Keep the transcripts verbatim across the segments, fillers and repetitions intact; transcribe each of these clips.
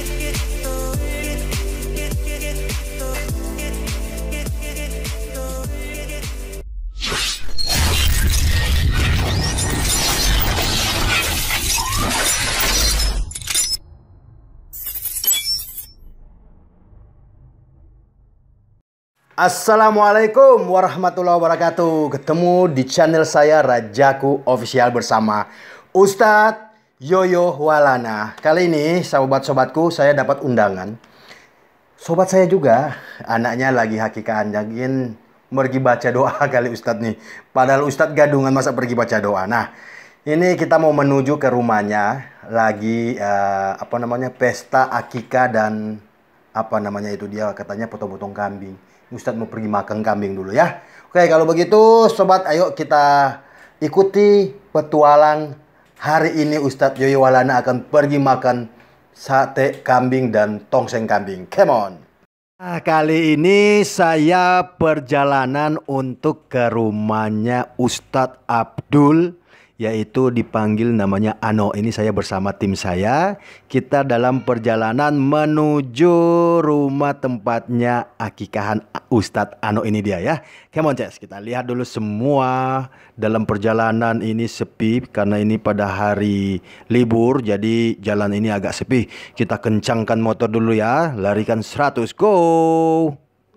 Assalamualaikum warahmatullahi wabarakatuh. Ketemu di channel saya Rajaku Official bersama Ustadz Yoyo Walana. Kali ini sobat-sobatku saya dapat undangan. Sobat saya juga anaknya lagi hakikat ingin pergi baca doa kali Ustadz nih. Padahal Ustadz gadungan masa pergi baca doa. Nah, ini kita mau menuju ke rumahnya lagi uh, apa namanya pesta akikah dan apa namanya itu dia katanya potong-potong kambing. Ustadz mau pergi makan kambing dulu ya. Oke, kalau begitu sobat, ayo kita ikuti petualang hari ini. Ustadz Yoyo Walana akan pergi makan sate kambing dan tongseng kambing. Come on. Nah, kali ini saya perjalanan untuk ke rumahnya Ustadz Abdul, yaitu dipanggil namanya Ano. Ini saya bersama tim saya. Kita dalam perjalanan menuju rumah tempatnya akikahan Ustadz Ano ini dia ya. Come on Ces, kita lihat dulu semua dalam perjalanan ini sepi karena ini pada hari libur, jadi jalan ini agak sepi. Kita kencangkan motor dulu ya. Larikan seratus, go.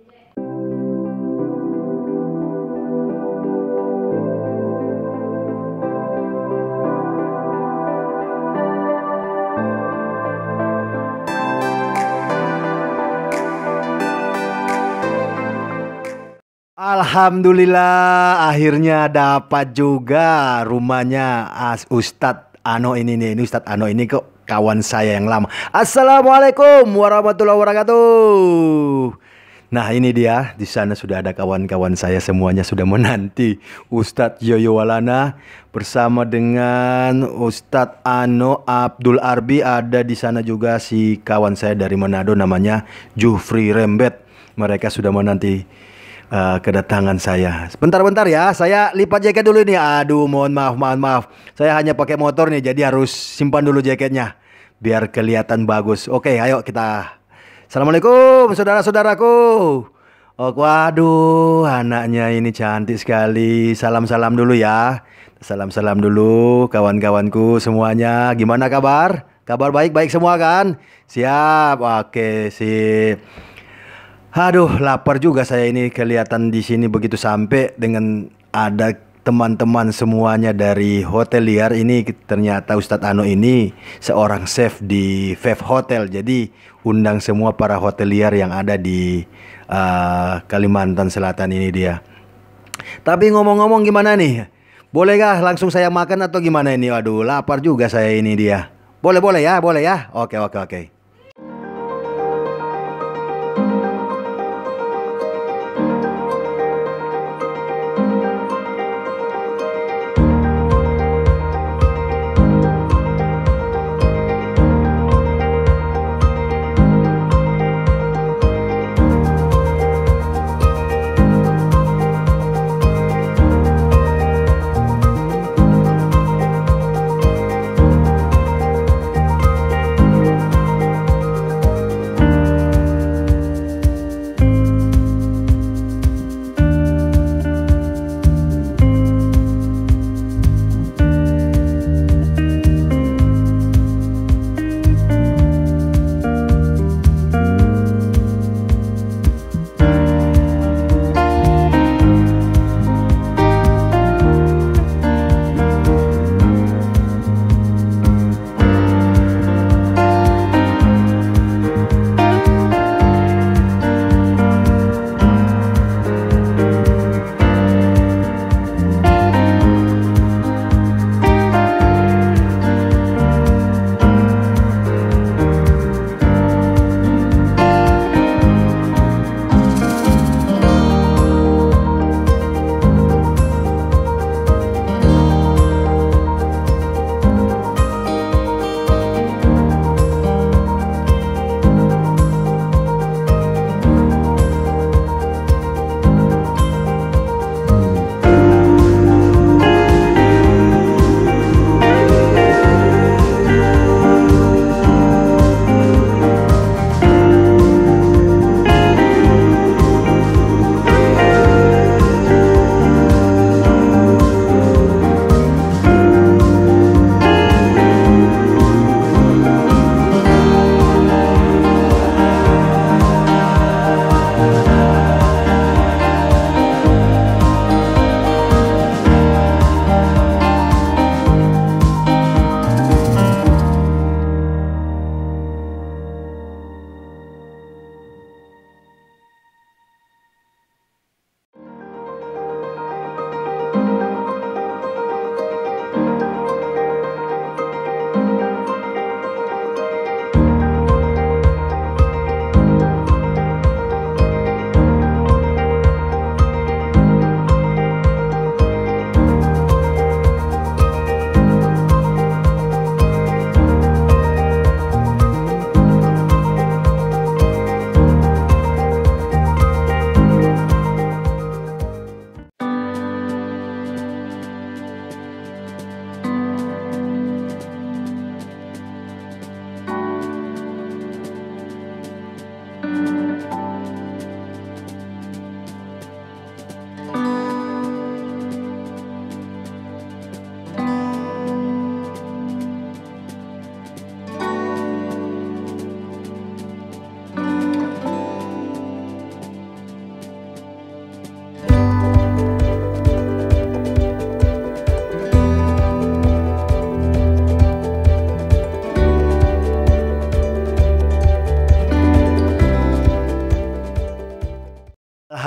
Alhamdulillah akhirnya dapat juga rumahnya As Ustadz Ano ini nih. Ini Ustadz Ano ini kok kawan saya yang lama. Assalamualaikum warahmatullahi wabarakatuh. Nah, ini dia, di sana sudah ada kawan-kawan saya semuanya sudah menanti Ustadz Yoyo Walana bersama dengan Ustadz Ano Abdul Arbi. Ada di sana juga si kawan saya dari Manado namanya Jufri Rembet. Mereka sudah menanti Uh, kedatangan saya. Bentar-bentar ya, saya lipat jaket dulu nih. Aduh, mohon maaf, mohon maaf. Saya hanya pakai motor nih, jadi harus simpan dulu jaketnya biar kelihatan bagus. Oke, ayo kita. Assalamualaikum, saudara-saudaraku. Oh, waduh, anaknya ini cantik sekali. Salam-salam dulu ya. Salam-salam dulu, kawan-kawanku semuanya. Gimana kabar? Kabar baik-baik semua kan? Siap. Oke, sip. Aduh, lapar juga saya ini kelihatan di sini begitu sampai dengan ada teman-teman semuanya dari hotelier. Ini ternyata Ustadz Ano ini seorang chef di Five Hotel. Jadi undang semua para hotelier yang ada di uh, Kalimantan Selatan ini dia. Tapi ngomong-ngomong gimana nih? Bolehkah langsung saya makan atau gimana ini? Waduh, lapar juga saya ini dia. Boleh-boleh ya, boleh ya. Oke, oke, oke.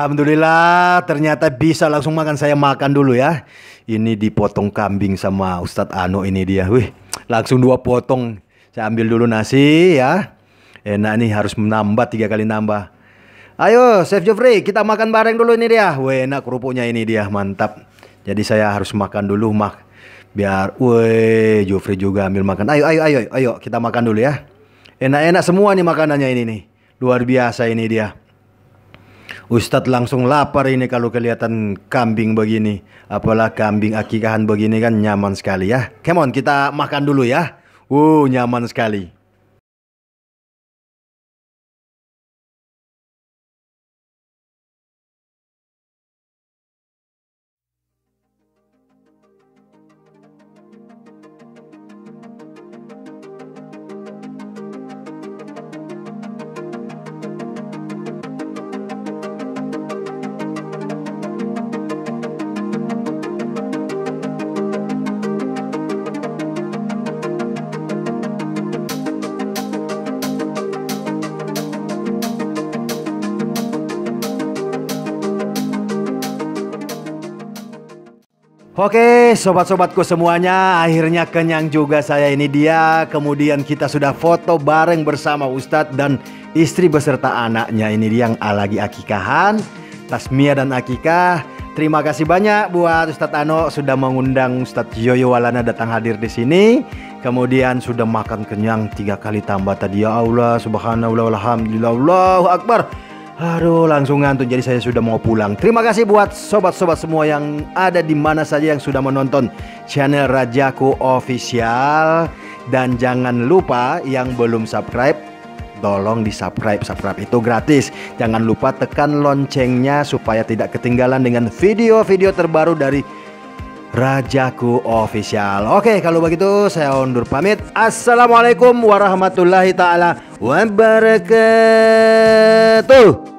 Alhamdulillah, ternyata bisa langsung makan. Saya makan dulu ya. Ini dipotong kambing sama Ustadz Ano ini dia. Wih, langsung dua potong. Saya ambil dulu nasi ya. Enak nih, harus menambah tiga kali nambah. Ayo Chef Jofri, kita makan bareng dulu ini dia. Wih, enak kerupuknya ini dia, mantap. Jadi saya harus makan dulu mak. Biar, wih, Jofri juga ambil makan. Ayo, ayo, ayo, ayo, kita makan dulu ya. Enak-enak semua nih makanannya ini nih. Luar biasa ini dia. Ustadz langsung lapar ini kalau kelihatan kambing begini. Apalah kambing akikahan begini kan nyaman sekali ya. Come on, kita makan dulu ya. Wow, nyaman sekali. Oke, sobat-sobatku semuanya, akhirnya kenyang juga saya ini dia. Kemudian kita sudah foto bareng bersama Ustadz dan istri beserta anaknya ini dia yang lagi akikahan, Tasmiyah dan akikah. Terima kasih banyak buat Ustadz Ano sudah mengundang Ustadz Yoyo Walana datang hadir di sini. Kemudian sudah makan kenyang tiga kali tambah tadi. Ya Allah, subhanallah, alhamdulillah, Allahu Akbar. Aduh, langsung ngantuk, jadi saya sudah mau pulang. Terima kasih buat sobat-sobat semua yang ada di mana saja yang sudah menonton channel Rajaku Official. Dan jangan lupa yang belum subscribe, tolong di subscribe. Subscribe itu gratis. Jangan lupa tekan loncengnya supaya tidak ketinggalan dengan video-video terbaru dari Rajaku Official. Oke, kalau begitu saya undur pamit. Assalamualaikum warahmatullahi taala wabarakatuh.